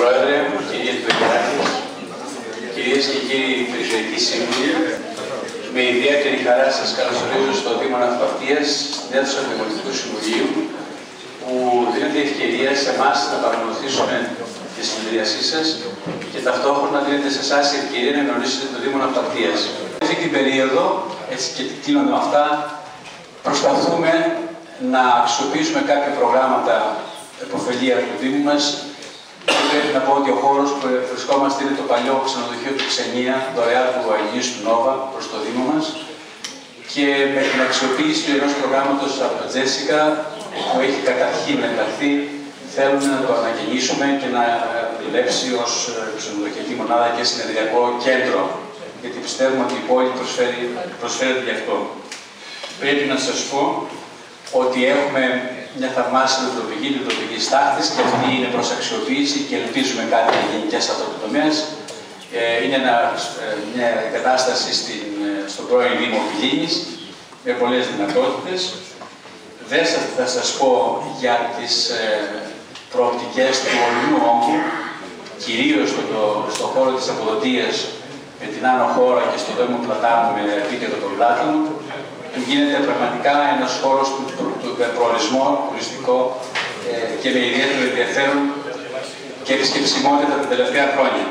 Πρόεδρε, κύριε Τουεγεράκη, κυρίες και κύριοι Περιφερειακοί Σύμβουλοι, με ιδιαίτερη χαρά σας καλωσορίζω στο Δήμο Ναυπαυτίας, στην αίθουσα του Δημοτικού Συμβουλίου, που δίνεται ευκαιρία σε εμάς να παρακολουθήσουμε τη συνεδρίασή σας και ταυτόχρονα δίνεται σε εσάς η ευκαιρία να γνωρίσετε το Δήμο Ναυπαυτίας. Αυτή την περίοδο, έτσι και κλείνω με αυτά, προσπαθούμε να αξιοποιήσουμε κάποια προγράμματα επωφελία του Δήμου μας. Πρέπει να πω ότι ο χώρος που βρισκόμαστε είναι το παλιό ξενοδοχείο του Ξενία, δωρεάν του Αγίου του Νόβα προς το Δήμο μας. Και με την αξιοποίηση ενός προγράμματος από το Τζέσικα, που έχει καταρχήν ενταχθεί, θέλουμε να το αναγεννήσουμε και να δουλέψει ως ξενοδοχειακή μονάδα και συνεδριακό κέντρο. Γιατί πιστεύουμε ότι η πόλη προσφέρεται γι' αυτό. Πρέπει να σας πω ότι έχουμε μια θαυμάσια λειτουργική στάχτης και αυτή είναι προς αξιοποίηση και ελπίζουμε κάτι να γίνει και σε αυτό το τομέα. Είναι μια κατάσταση στον πρώην Δήμο Πηλίνης με πολλές δυνατότητες. Δεν θα σας πω για τις προοπτικές του ορεινού όγκου, κυρίως στον χώρο της αποδοτείας με την Άνω Χώρα και στο Δήμο Πλατάνου με επίκεντρο των Πλάτανων, που γίνεται πραγματικά ένας χώρος του προορισμού, τουριστικό και με ιδιαίτερο ενδιαφέρον και επισκεψιμότητα τα τελευταία χρόνια.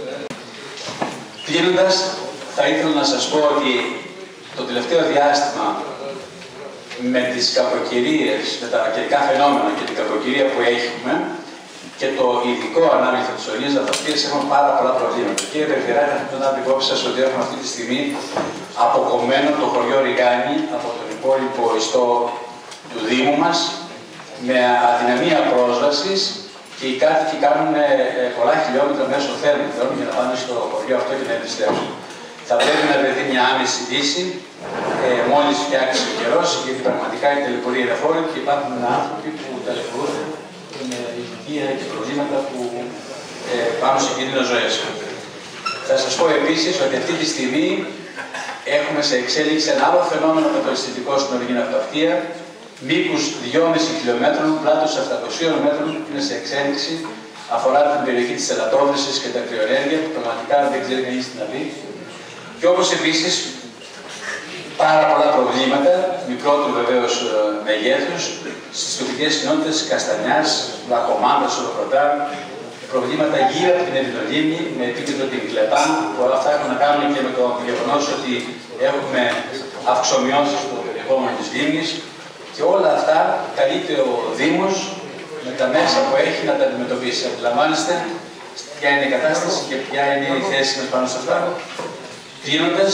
Κλείνοντας, θα ήθελα να σας πω ότι το τελευταίο διάστημα με τις κακοκαιρίες, με τα καιρικά φαινόμενα και την κακοκαιρία που έχουμε και το ειδικό ανάμειχα της ορεινής Ναυπαυτίας έχουμε πάρα πολλά προβλήματα. Κύριε Περιφερειάρχη, θα ήθελα να υπόψη σας ότι έχουμε αυτή τη στιγμή αποκομμένο το χωριό Ριγάνη από τον υπόλοιπο ιστό του Δήμου μας με αδυναμία πρόσβασης και οι κάτοικοι κάνουν πολλά χιλιόμετρα μέσω θέρμου για να πάνε στο χωριό αυτό και να επιστρέψουν. Θα πρέπει να βρεθεί μια άμεση λύση μόλις φτιάξει ο καιρός, γιατί πραγματικά η ταλαιπωρία είναι φόρη και υπάρχουν άνθρωποι που ταλαιπωρούνται με ηλικία και προβλήματα που πάνω σε κίνδυνο ζωές. Θα σας πω επίσης ότι αυτή τη στιγμή έχουμε σε εξέλιξη ένα άλλο φαινόμενο κατοριστικό στην ορεινή Ναυπαυτία, μήκους 2,5 χιλιόμετρων, πλάτος 700 μέτρων, που είναι σε εξέλιξη, αφορά την περιοχή της ελαττόβρησης και τα κρυοενέργεια, που πραγματικά δεν ξέρει κανείς τι να πει. Και όπως επίσης πάρα πολλά προβλήματα, μικρότερου βεβαίως μεγέθους, στις τοπικές κοινότητες Καστανιάς, Λακκομάνδας, Ολοκροτά, προβλήματα γύρω από την Ευηλολίμνη, με επίκεντρο την Κλεπά, που όλα αυτά έχουν να κάνουν και με το γεγονός ότι έχουμε αυξομοιώσεις στο περιεχόμενο της λίμνης και όλα αυτά καλείται ο Δήμος με τα μέσα που έχει να τα αντιμετωπίσει. Αντιλαμβάνεστε ποια είναι η κατάσταση και ποια είναι η θέση μας πάνω σε αυτά. Κλείνοντας,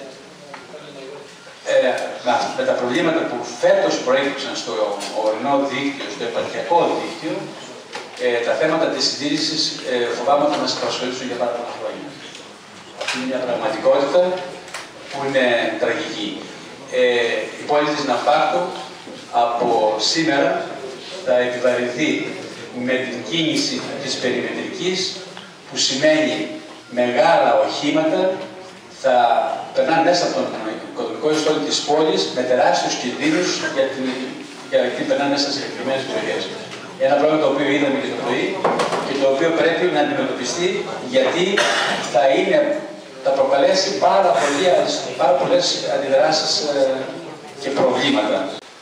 με τα προβλήματα που φέτος προέκυψαν στο ορεινό δίκτυο, στο επαρχιακό δίκτυο, τα θέματα της συντήρησης φοβάμαι θα μας απασχολήσουν για πάρα πολλά χρόνια. Αυτή είναι μια πραγματικότητα που είναι τραγική. Η πόλη της Ναυπάκτου από σήμερα θα επιβαρυνθεί με την κίνηση της περιμετρικής, που σημαίνει μεγάλα οχήματα θα περνάνε μέσα από τον οικοδομικό ιστό της πόλης με τεράστιους κινδύνους γιατί περνάνε μέσα σε συγκεκριμένες περιοχές. Ένα πρόβλημα το οποίο είδαμε και το πρωί και το οποίο πρέπει να αντιμετωπιστεί, γιατί θα προκαλέσει πάρα πολλές αντιδράσεις και προβλήματα.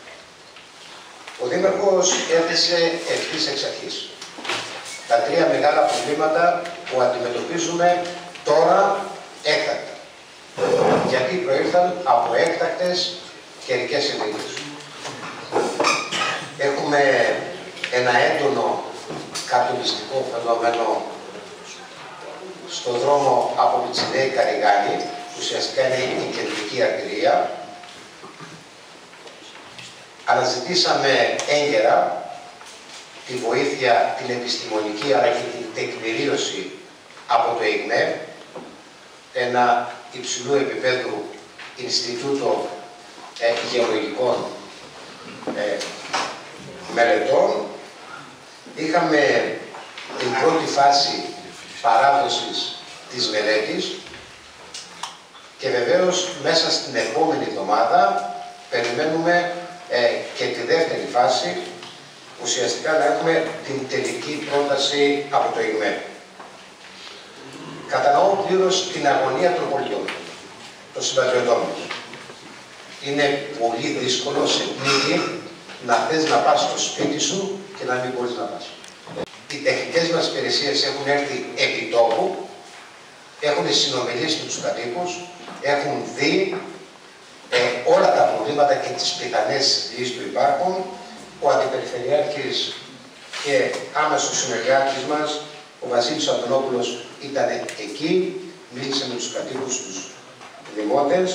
Ο Δήμαρχος έθεσε ευθύς εξ αρχής τα τρία μεγάλα προβλήματα που αντιμετωπίζουμε τώρα έκτακτα, γιατί προήλθαν από έκτακτες καιρικές συνθήκες. Έχουμε ένα έντονο κατολιστικό φαινόμενο στο δρόμο από Πιτσινέη Καριγάνη, που ουσιαστικά είναι η κεντρική αρτηρία. Αναζητήσαμε έγκαιρα τη βοήθεια, την επιστημονική αλλά και την τεκμηρίωση από το ΙΓΜΕ, ένα υψηλού επίπεδου Ινστιτούτο Γεωλογικών Μελετών. Είχαμε την πρώτη φάση παράδοσης της μελέτης και βεβαίως μέσα στην επόμενη εβδομάδα περιμένουμε και τη δεύτερη φάση ουσιαστικά να έχουμε την τελική πρόταση από το ΙΓΜΕ. Κατανοώ πλήρως την αγωνία των πολιτών, των συμπατριωτών μας. Είναι πολύ δύσκολο σε πνίγη να θες να πας στο σπίτι σου και να μην μπορείς να πας. Οι τεχνικές μας υπηρεσίες έχουν έρθει επί τόπου, έχουν συνομιλήσει με τους κατοίκους, έχουν δει όλα τα προβλήματα και τις πιθανές λύσεις που υπάρχουν. Ο Αντιπεριφερειάρχης και άμεσος συνεργάτης μας, ο Βασίλης Αντωνόπουλος, ήταν εκεί, μίλησε με τους κατοίκους, τους δημότες.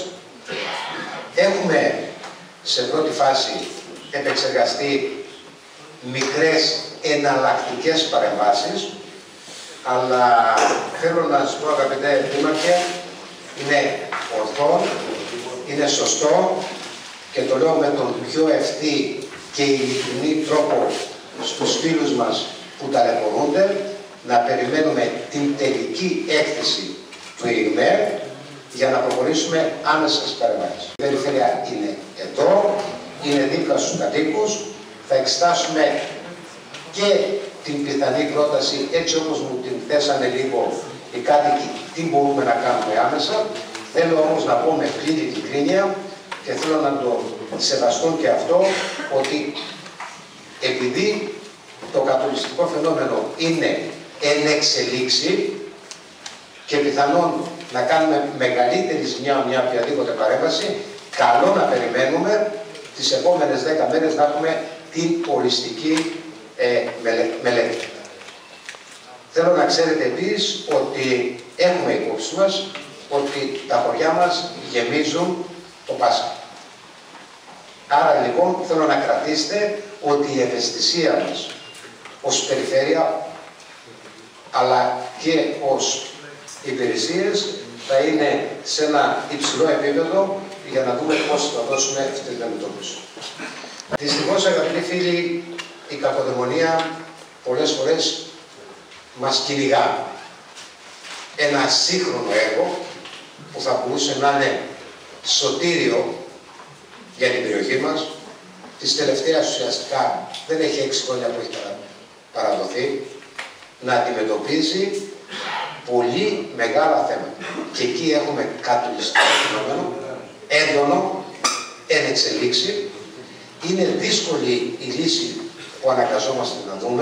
Έχουμε σε πρώτη φάση επεξεργαστεί μικρές εναλλακτικές παρεμβάσεις, αλλά θέλω να σας πω, αγαπητέ Δήμαρχε, είναι ορθό, είναι σωστό και το λέω με τον πιο ευθύ και ειλικρινή τρόπο στους φίλους μας που ταλαιπωρούνται, να περιμένουμε την τελική έκθεση του ΙΓΜΕ για να προχωρήσουμε άμεσα στις παρεμβάσεις. Η περιφέρεια είναι εδώ, είναι δίπλα στους κατοίκους, θα εξετάσουμε και την πιθανή πρόταση, έτσι όπως μου την θέσανε λίγο οι κάτοικοι, τι μπορούμε να κάνουμε άμεσα. Θέλω όμως να πω με πλήρη ειλικρίνεια και θέλω να το σεβαστούν και αυτό, ότι επειδή το κατολιστικό φαινόμενο είναι εν εξελίξη και πιθανόν να κάνουμε μεγαλύτερη ζημιά μια οποιαδήποτε παρέμβαση, καλό να περιμένουμε τις επόμενες 10 μέρες να έχουμε την οριστική μελέτη. Θέλω να ξέρετε επίσης ότι έχουμε υπόψη μας ότι τα χωριά μας γεμίζουν το Πάσχα. Άρα λοιπόν θέλω να κρατήσετε ότι η ευαισθησία μας ως περιφέρεια αλλά και ως υπηρεσίες θα είναι σε ένα υψηλό επίπεδο για να δούμε πώς θα δώσουμε αυτή την αντιμετώπιση. Δυστυχώς, αγαπητοί φίλοι, η κακοδαιμονία πολλές φορές μας κυνηγά. Ένα σύγχρονο έργο που θα μπορούσε να είναι σωτήριο για την περιοχή μας, της τελευταίας ουσιαστικά δεν έχει 6 χρόνια που έχει παραδοθεί, να αντιμετωπίζει πολύ μεγάλα θέματα. Και εκεί έχουμε κατολιστικό φαινόμενο, έντονο, εν εξελίξη. Είναι δύσκολη η λύση που αναγκαζόμαστε να δούμε.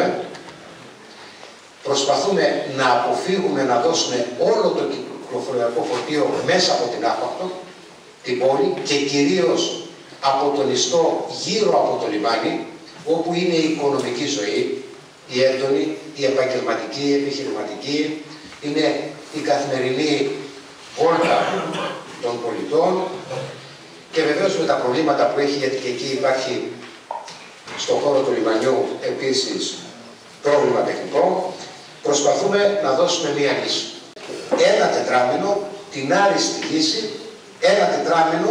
Προσπαθούμε να αποφύγουμε να δώσουμε όλο το κυκλοφοριακό φορτίο μέσα από την Άπακτο, την πόλη, και κυρίως από τον ιστό γύρω από το λιμάνι, όπου είναι η οικονομική ζωή, η έντονη, η επαγγελματική, η επιχειρηματική, είναι η καθημερινή βόλτα των πολιτών και βεβαίως με τα προβλήματα που έχει, γιατί και εκεί υπάρχει στον χώρο του λιμανιού επίσης πρόβλημα τεχνικό, προσπαθούμε να δώσουμε μία λύση. Ένα τετράμινο, την άριστη λύση, ένα τετράμινο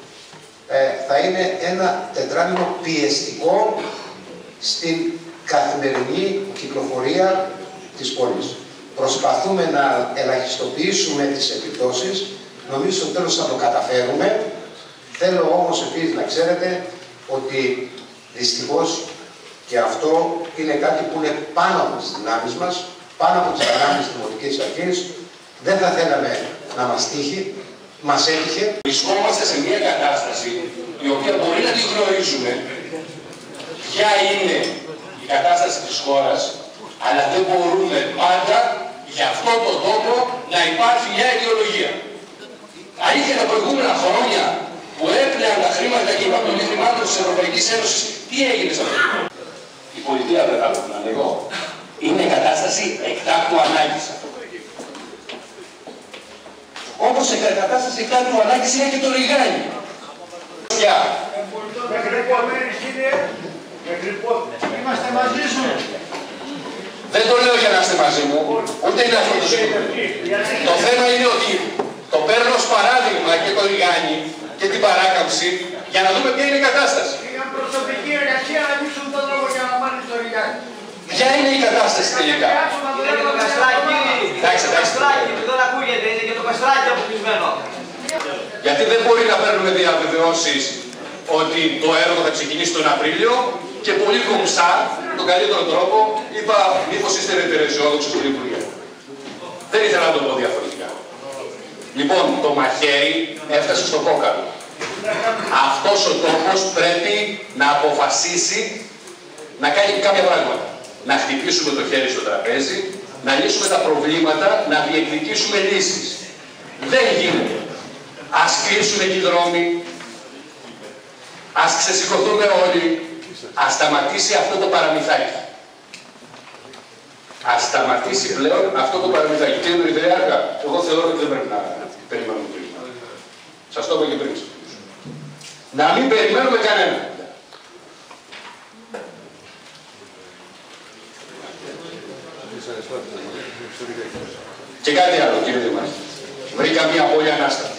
θα είναι ένα τετράμινο πιεστικό στην καθημερινή κυκλοφορία της πόλης. Προσπαθούμε να ελαχιστοποιήσουμε τις επιπτώσεις, νομίζω στο τέλος θα το καταφέρουμε. Θέλω όμως επίσης να ξέρετε ότι δυστυχώς και αυτό είναι κάτι που είναι πάνω από τις δυνάμεις μας, πάνω από τις δυνάμεις της Δημοτικής Αρχής. Δεν θα θέλαμε να μας τύχει, μας έτυχε. Βρισκόμαστε σε μια κατάσταση η οποία μπορεί να τη γνωρίζουμε ποια είναι η κατάσταση της χώρας, αλλά δεν μπορούμε πάντα για αυτόν τον τόπο να υπάρχει μια ιδεολογία. Αλήθεια, τα προηγούμενα χρόνια που έπλεαν τα χρήματα και η υπαπτωμή χρημάτων της Ευρωπαϊκής Ένωσης, τι έγινε σε αυτό? Η πολιτεία, δεν θα να λέγω, είναι κατάσταση εκτάκτου ανάγκης. Όπως σε κατάσταση εκτάκτου ανάγκης είναι και το Ριγάνι. Είμαστε μαζί σου. Δεν το λέω για να είστε μαζί μου, ούτε είναι αυτό το ζήτημα. Το θέμα είναι ότι το παίρνω ως παράδειγμα και το Ριγάνι και την παράκαμψη για να δούμε ποια είναι η κατάσταση. Είχαν προσωπική εργασία να ανοίξουν τον λόγο για να πάνε στο Ριγάνι. Ποια είναι η κατάσταση τελικά? Είναι και το καστράκι. Το καστράκι που δεν ακούγεται, είναι και το καστράκι αποκλεισμένο. Γιατί δεν μπορεί να παίρνουμε διαβεβαιώσεις ότι το έργο θα ξεκινήσει τον Απρίλιο και πολύ κομψά, με τον καλύτερο τρόπο, είπα μήπως είστε υπεραισιόδοξοι κύριε Υπουργέ. Δεν ήθελα να το πω διαφορετικά. Λοιπόν, το μαχαίρι έφτασε στο κόκαλο. Αυτός ο τόπος πρέπει να αποφασίσει να κάνει κάποια πράγματα. Να χτυπήσουμε το χέρι στο τραπέζι, να λύσουμε τα προβλήματα, να διεκδικήσουμε λύσεις. Δεν γίνεται. Ας κλείσουν εκεί οι δρόμοι, ας ξεσηκωθούμε όλοι, ας σταματήσει αυτό το παραμυθάκι. Ας σταματήσει πλέον αυτό το παραμυθάκι. Κύριε Περιφερειάρχα, εγώ θεωρώ ότι δεν πρέπει να περιμένουμε πριν. Σας το είπα και πριν. Να μην περιμένουμε κανένα. Και κάτι άλλο, κύριε Δημάρχη. Βρήκα μία πόλη ανάστατη.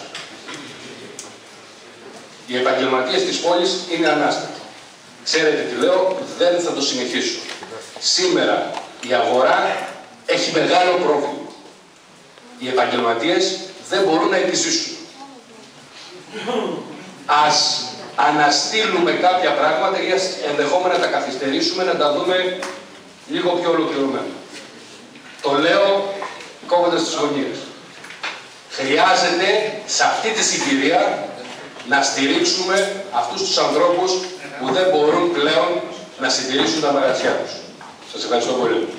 Οι επαγγελματίες της πόλης είναι ανάστατοι. Ξέρετε τι λέω, δεν θα το συνεχίσω. Σήμερα η αγορά έχει μεγάλο πρόβλημα. Οι επαγγελματίες δεν μπορούν να επιζήσουν. Ας αναστείλουμε κάποια πράγματα ή ενδεχόμενα τα καθυστερήσουμε να τα δούμε λίγο πιο ολοκληρωμένα. Το λέω κόβοντας τις γωνίες. Χρειάζεται σε αυτή τη συγκυρία να στηρίξουμε αυτούς τους ανθρώπους που δεν μπορούν πλέον να συντηρήσουν τα μαγαζιά τους. Σας ευχαριστώ πολύ.